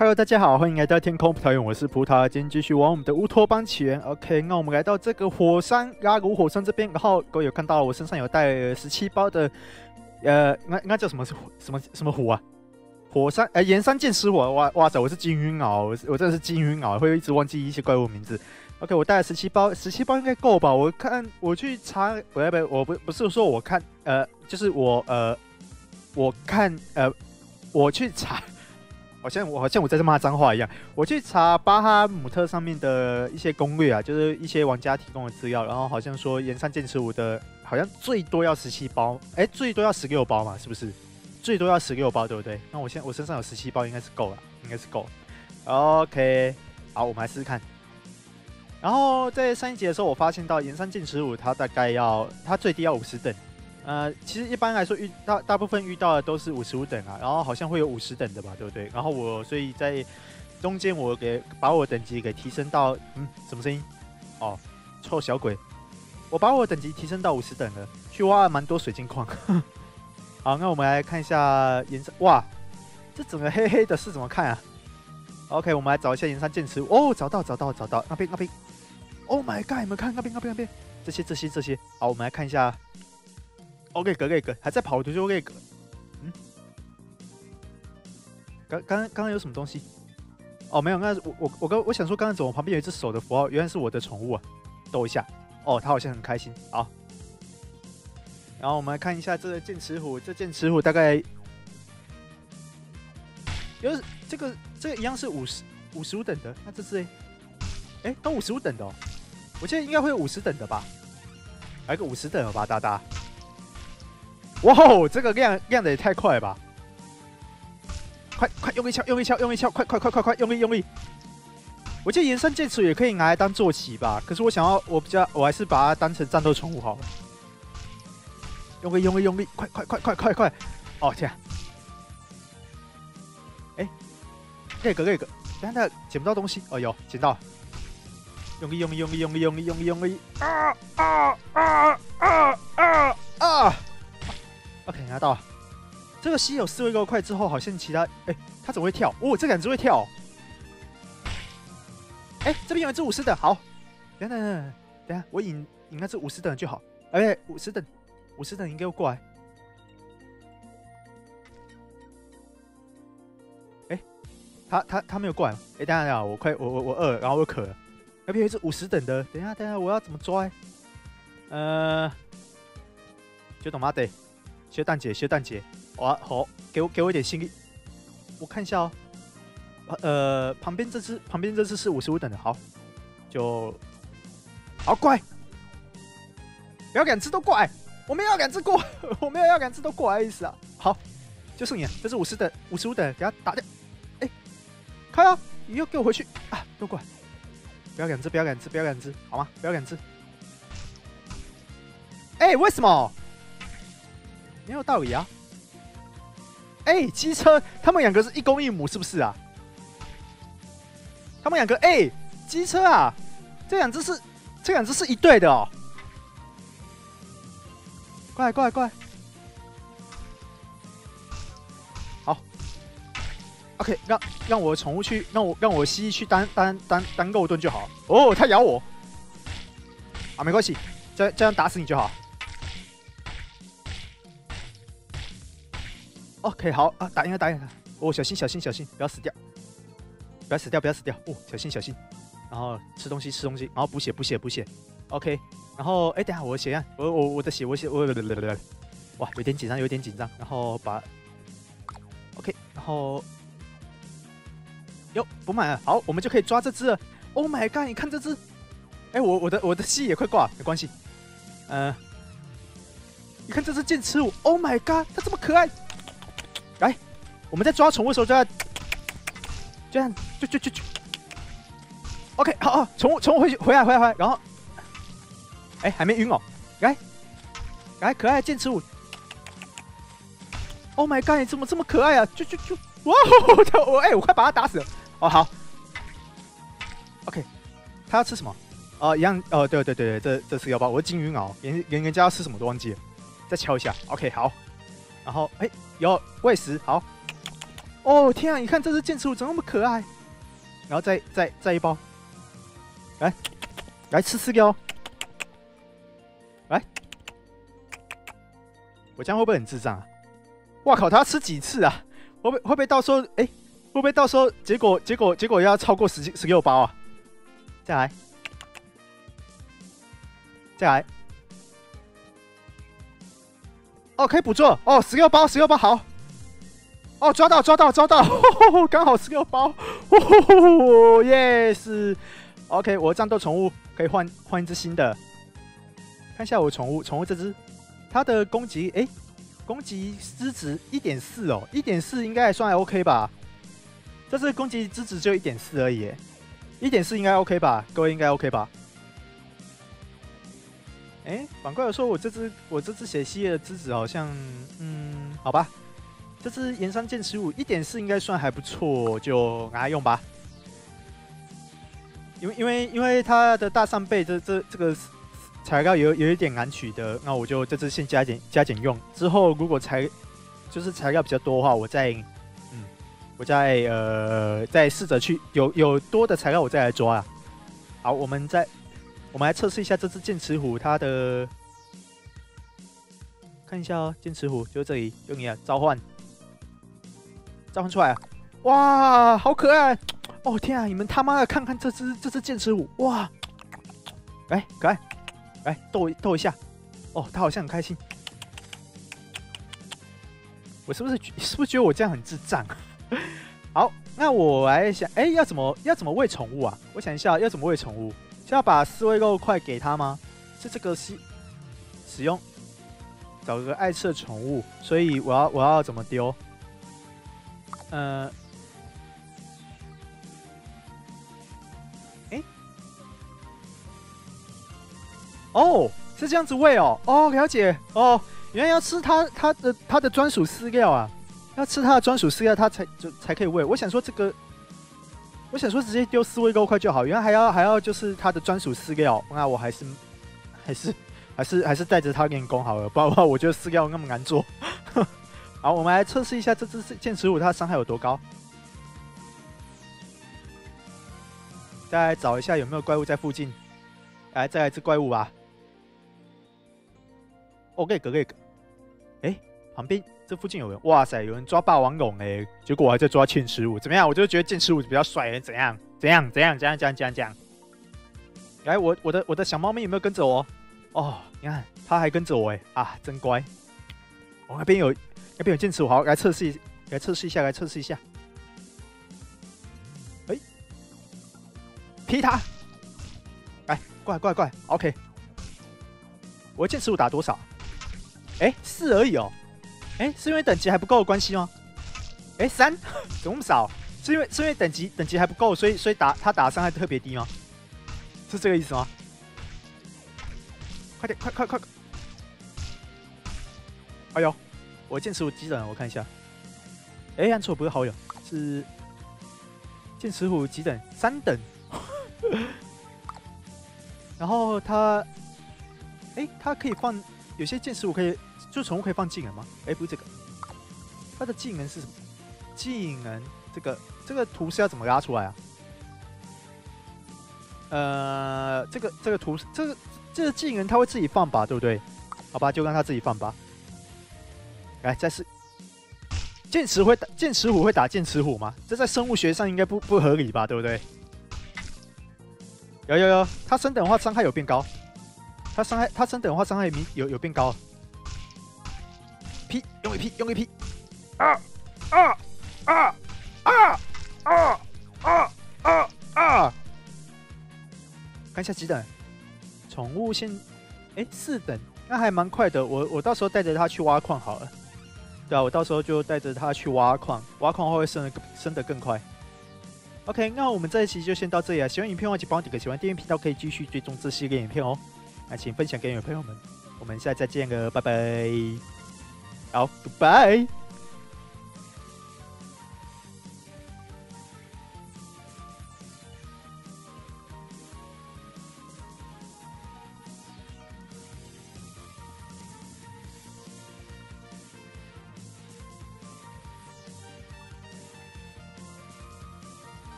Hello， 大家好，欢迎来到天空葡萄园，我是葡萄。今天继续玩我们的乌托邦起源。OK， 那我们来到这个火山拉鲁火山这边，然后各位有看到我身上有带17包的，应该叫什么虎啊？火山岩山剑齿虎，哇塞，我是金晕鳌，我真的是金晕鳌，会一直忘记一些怪物名字。OK， 我带了17包，17包应该够吧？我去查，不是说我看，就是我看，我去查。好像我在这骂脏话一样。我去查巴哈姆特上面的一些攻略啊，就是一些玩家提供的资料，然后好像说岩山剑齿虎的好像最多要17包，最多要16包嘛，是不是？最多要16包，对不对？那我身上有17包，应该是够了，应该是够。OK， 好，我们来试试看。然后在上一集的时候，我发现到岩山剑齿虎它大概它最低要50等。其实一般来说大部分遇到的都是55等啊，然后好像会有50等的吧，对不对？然后所以在中间我把我的等级给提升到什么声音？哦，臭小鬼！我把我的等级提升到50等了，去挖了蛮多水晶矿。好，那我们来看一下岩山，哇，这整个黑黑的是怎么看啊 ？OK， 我们来找一下岩山剑齿虎。哦，找到，那边。Oh my god， 你们看那边，这些。好，我们来看一下。OK， 还在跑，就 OK。刚刚有什么东西？哦，没有，那我想说，刚刚怎么旁边有一只手的符号，原来是我的宠物啊，逗一下。哦，它好像很开心。好，然后我们来看一下这个剑齿虎，这剑齿虎大概这个一样是55等的，那这只都55等的哦，我记得应该会有50等的吧？来个50等的吧，大大。哇哦，这个亮的也太快了吧！快用力敲，快用力！我记得岩山剑齿也可以拿来当坐骑吧，可是我还是把它当成战斗宠物好了。用力，快！哦天啊！那个，等下捡不到东西，哦有捡到，用力！啊！OK， 拿到。这个稀有4位够快之后，好像其他它怎么会跳？哦，这两只会跳。这边有一只50等，好。等下，我引那只50等就好。50等应该要过来。他没有过来。等下，我饿，然后我渴了。那边有一只50等的，等下，我要怎么抓？就懂吗？对。修蛋姐，好，给我一点心力，我看一下哦。旁边这只是55等的，好，好过来，不要两只都过来，我没有要两只都过来的意思啊。好，就剩你了，这是55等，给他打掉。开啊！你又给我回去啊！都过来，不要两只，好吗？不要两只。为什么？没有道理啊！机车，他们两个是一公一母，是不是啊？他们两个，机车啊，这两只是一对的哦。过来！好 ，OK， 让我宠物去，让我蜥蜴去当肉盾就好。哦，它咬我，啊，没关系，这样打死你就好。OK， 好啊，打赢了！哦，小心，不要死掉！哦，小心！然后吃东西，然后补血。OK， 然后等下我的血量，我的血，哇，有点紧张。然后把 OK， 然后补满了，好，我们就可以抓这只了。Oh my god， 你看这只！我的蜥蜴也快挂了，没关系。你看这只剑齿虎 ，Oh my god， 它这么可爱！来，我们在抓宠物的时候就要这样，就 OK， 好，宠物回来，然后，还没晕哦，来，可爱的剑齿虎 ，Oh my god， 你怎么这么可爱啊？哇，我快把它打死了。哦，好 ，OK， 他要吃什么？一样，对，这是腰包，我是金鱼鳌，连人家要吃什么都忘记了，再敲一下 ，OK， 好，然后有喂食，好， 哦天啊，你看这只剑齿虎怎么那么可爱？然后再一包，来吃4个哦，来，我这样会不会很智障啊？哇靠，他要吃几次啊？会不会到时候会不会到时候结果要超过16包啊？再来，哦可以捕捉哦，16包好。哦，抓到，刚好16包，yes。OK， 我的战斗宠物可以换一只新的。看一下我宠物这只，它的攻击攻击资质1.4哦，1.4应该还算还 OK 吧？这次攻击资质就1.4而已，1.4应该 OK 吧？各位应该 OK 吧？反过来说，我这只血系的资质好像，好吧。这只岩山剑齿虎1.4应该算还不错，就拿来用吧。因为它的大上倍这个材料有一点难取得，那我就这只先加减用。之后如果材料比较多的话，我再试着去有多的材料我再来抓啊。好，我们来测试一下这只剑齿虎它的，看一下哦，剑齿虎就这里用你的召唤出来啊！哇，好可爱！哦天啊，你们他妈的看看这只剑齿虎，哇！来，可爱，来逗一下。哦，他好像很开心。我是不是觉得我这样很智障？好，那我来想，要怎么喂宠物啊？我想一下，要怎么喂宠物？是要把4味肉块给他吗？是这个使用找个爱吃的宠物，所以我要怎么丢？哦，是这样子喂哦，哦，了解哦，原来要吃它的专属饲料啊，要吃它的专属饲料，它才可以喂。我想说直接丢4味肉块就好，原来还要就是它的专属饲料，那我还是带着它练功好了，不然我觉得饲料那么难做。好，我们来测试一下这只剑齿虎它的伤害有多高。再来找一下有没有怪物在附近。来，再来一只怪物吧。哦，这个，旁边这附近有人，哇塞，有人抓霸王龙结果我还在抓剑齿虎，怎么样？我就觉得剑齿虎比较帅，怎样？来，我的小猫咪有没有跟着我？哦，你看它还跟着我啊，真乖。哦，那边有剑齿虎，好，来测试一下。劈它！来，过来 ，OK。我的剑齿虎打多少？4而已哦。是因为等级还不够的关系吗？3，怎么那么少？是因为等级还不够，所以他打的伤害特别低吗？是这个意思吗？快点，快！哎呦，我的剑齿虎几等？我看一下。按错不是好友，是剑齿虎几等？3等。然后它可以放，有些剑齿虎可以，就宠物可以放技能吗？不是这个，它的技能是什么？技能这个图是要怎么拉出来啊？这个图这个技能它会自己放吧，对不对？好吧，就让它自己放吧。来，再试。剑齿虎会打剑齿虎吗？这在生物学上应该不合理吧，对不对？有，它升等的话伤害有变高，它升等的话伤害有变高。劈，用一劈！啊！看一下几等？宠物现4等，那还蛮快的。我到时候带着它去挖矿好了。对啊，我到时候就带着它去挖矿，挖矿的话会升得更快。OK， 那我们这一期就先到这里了。喜欢影片的话，请帮我点个喜欢，订阅频道可以继续追踪这系列影片哦。那请分享给你的朋友们，我们下次再见了，拜拜。好 ，Goodbye。